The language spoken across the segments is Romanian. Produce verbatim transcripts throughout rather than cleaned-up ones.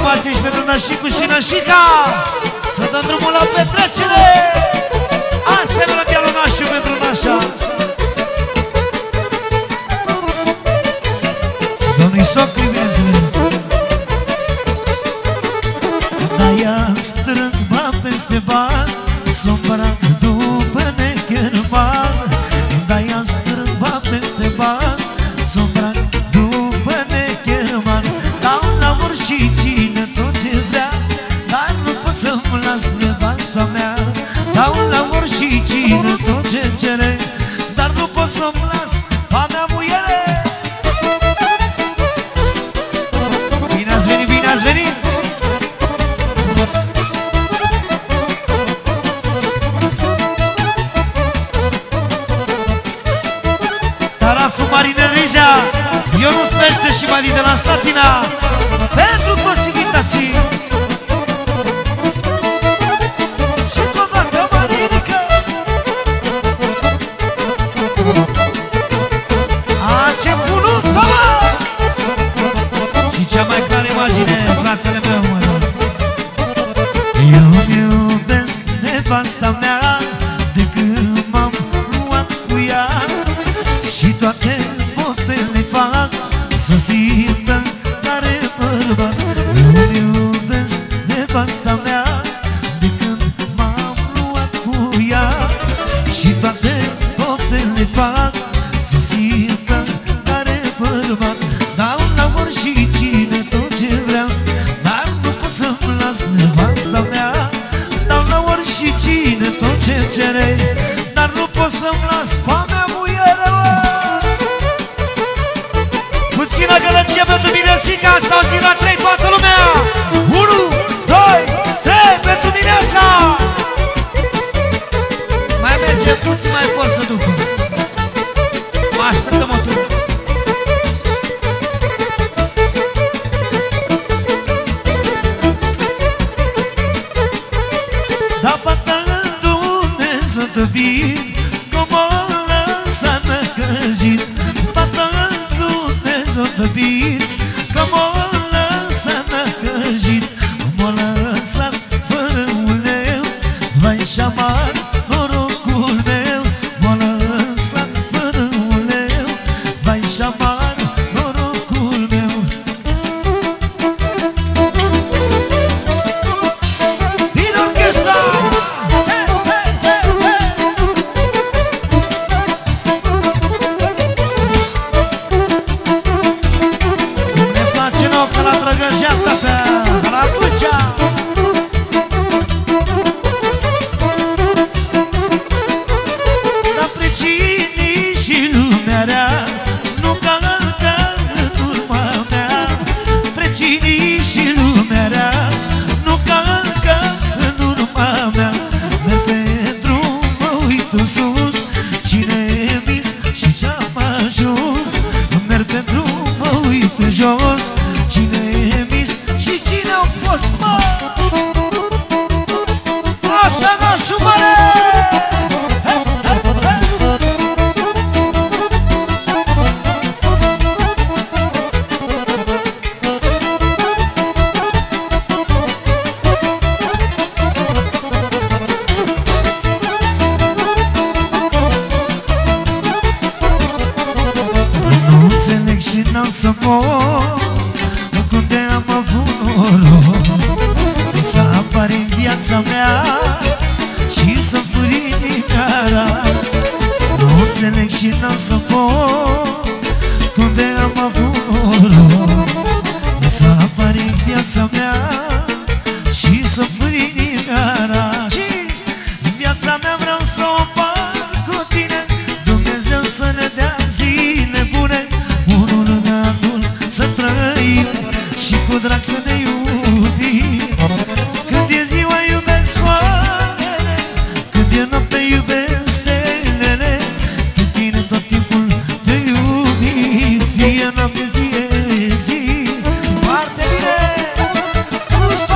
ovație și pentru Nășicu și Nășica. Să dăm drumul la petrecere. Asta e melodia lui Nașiu pentru Nașa. Domnul Socri, bineînțeles. De-aia strâng bani peste bani, s-o împărat după necherman. De-aia strâng bani peste bani, s-o împărat după necherman. Dau la oricine tot ce vrea, dar nu pot să-mi las nevasta mea. Dau la oricine tot ce cere, dar nu pot să-mi las a mea muiere. Bine ați venit, bine ați venit! Taraful Marine Rizea, Ionus Pește și Mali de la Statina, pentru toți invitații. Și cu o dată Marinică. A, ce punută! Și cea mai clară imagine, fratele meu, mă. Eu-mi iubesc nevasta mea de când m-am luat cu ea, și toate poftele fac să simtă care bărbat. Eu-mi iubesc nevasta mea de când m-am luat cu ea, și toate poftele fac să simtă care bărbat. Dau la oricine tot ce vrea, dar nu pot să-mi las nevasta mea. Dau la oricine tot ce cere, dar nu pot să-mi las pe mea muiere. Puțină gălăgie pentru Miresica, s-au zis la trei toată lumea. Unu, doi, trei pentru Miresa. Mai merge puțin mai forță după. Mă așteptăm o tură. Da, bătălune să te vin, cum o lăsa năcăjit. Bătălune să te vin, cum o lăsa năcăjit. M-o lăsat fără uleu, vai șamar norocul meu. M-o lăsat fără uleu, vai șamar norocul meu. Din orchestra! Ne place nouă că la Drăgăjea, tată, la Vâlcea. Dar precinii și lumea rea nu calcă în urma mea. Precinii și lumea rea nu calcă în urma mea. Merg pe drum, mă uit în sus, cine vis și ce-am ajuns. Merg pe drum, mă uit în jos, cine vis și cine au fost, mă. Așa, nașu mare! Nu înțeleg și n-am să mor, unde am avut noroc să apar în viața mea și să furi inimioara. Nu înțeleg și n-am să mor, unde am avut noroc să apar în viața mea și să furi inimioara. Și în viața mea vreau să o fac cu tine, Dumnezeu să ne dea zile bune, unul în altul să trăim și cu drag să ne iubim. Când e ziua iubesc soarele, când e noapte iubesc stelele, cu tine tot timpul te iubim, fie noapte, fie zi. Foarte bine! Sus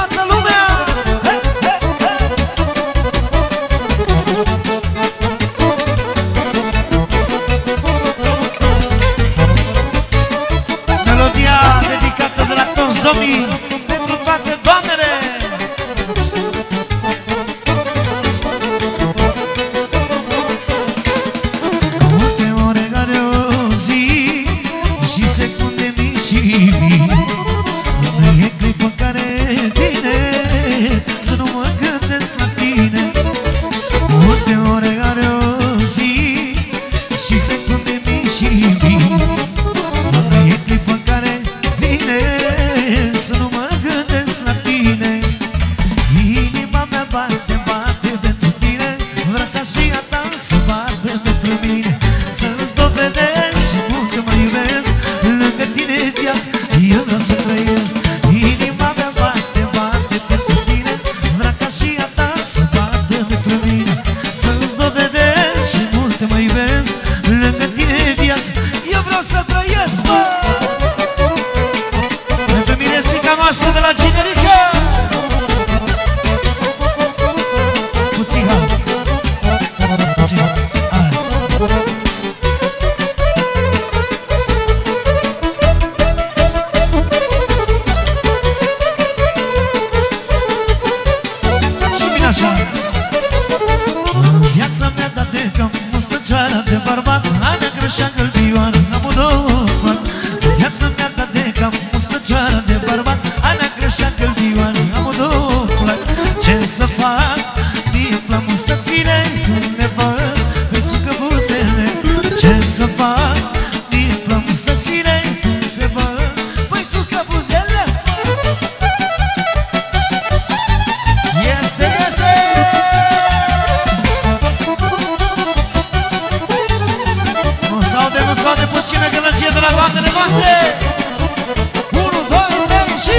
la doamnele noastre! unu, doi, trei și...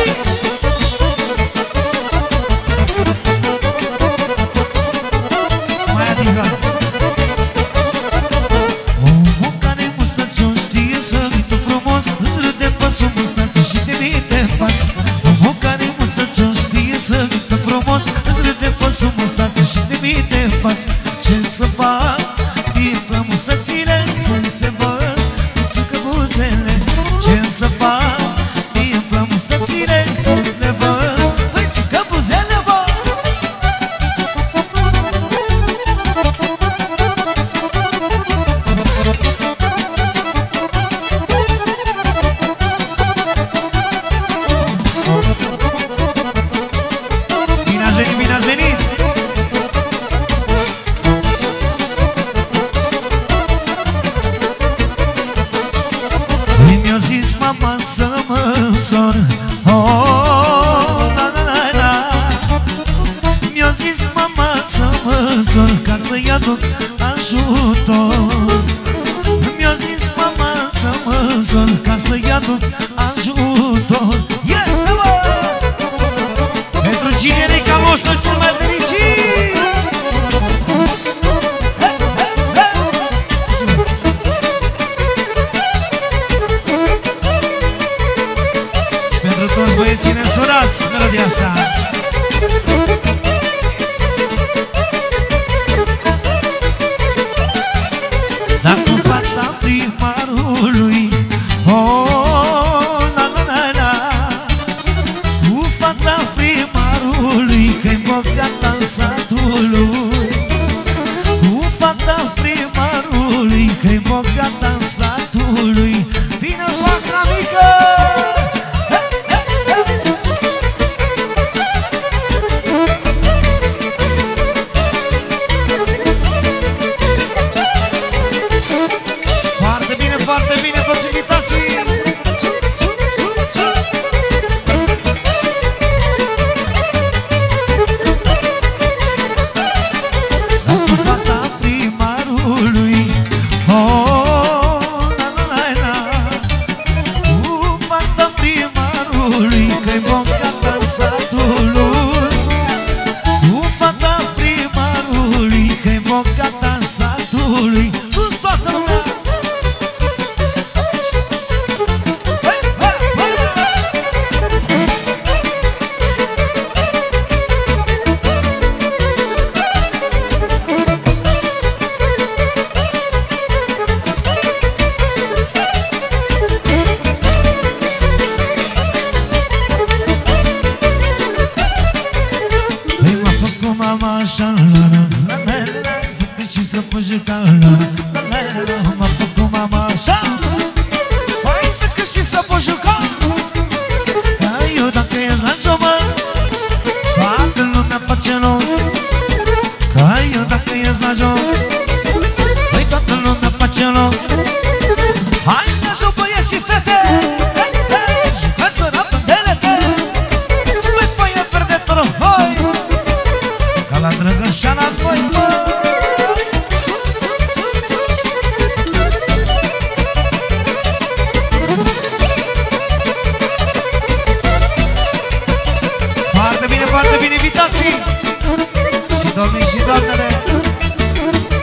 Mai adică... Omul care mustăciun știe să uită frumos, îți râde pe sub mustață și te minte în față. Omul care mustăciun știe să uită frumos, îți râde pe sub mustață și te minte în față. Ce să fac? Fie pe mustățile când se văd puțucă buzele. Ce să fac? Fie pe mustățile când le văd puțucă buzele, bă! Bine ați venit, bine ați venit! Mi-a zis mama să mă însor, oh, la la la la. Mi-a zis mama să mă însor ca să-i aduc ajutor. Mi-a zis mama să mă însor ca să-i aduc ajutor. Este, mă! Pentru cinerica nostru cel mai fericit! Toți băieții nesurați, melodia asta. Dar cu fata primarului, oh, la la la la. Cu fata primarului, că-i bogata în satul lui. Cu fata primarului, că-i bogata în satul lui. Vine soacra mică! Foarte bine, toți invitații! Cu fata primarului, oh, la la la la. Cu fata primarului, că-i bogata în satul lui. Cu fata primarului, că-i bogata în satul lui. Sus toată lumea! Mama așa, la la la la la, să pleci și să poți juca, la la la la la. M-a făcut mama așa, hai să câști și să poți juca. Ca eu dacă ești la jomă, toată lumea face loc. Ca eu dacă ești la joc, păi toată lumea face loc. Hai la joc băieți și fete, jucați-o la pândelete. Băi foaie verde torohoi, ca la Drăgășana voi, mă! Foarte bine, foarte bine, invitații! Și domnii și doamnele!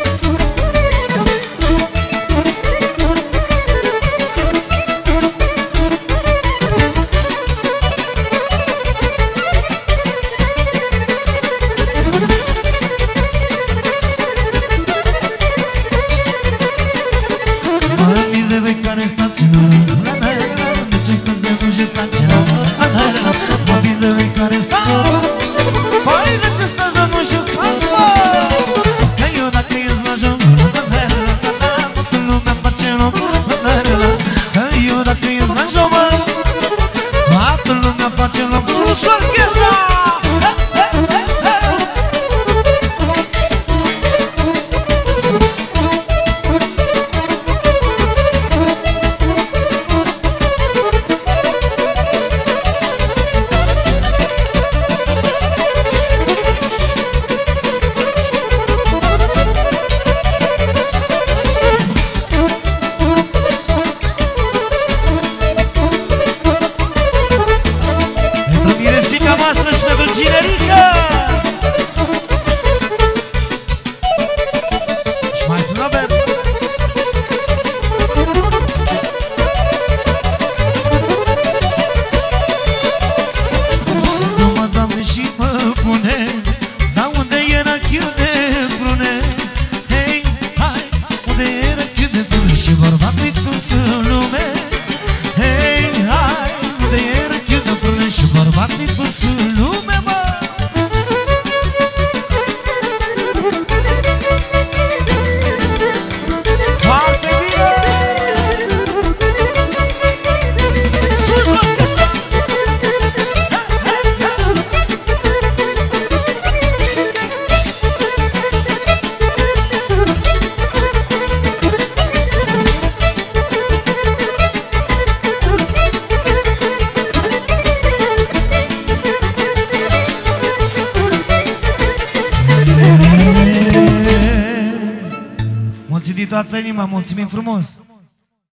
toată inima, mulțumim frumos!